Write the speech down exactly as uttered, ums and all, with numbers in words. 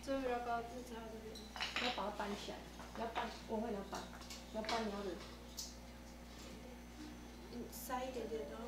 这比较高，这插这边。 要把它搬起来，要搬，我会要搬，要搬你要的。 嗯，塞一点点，然后。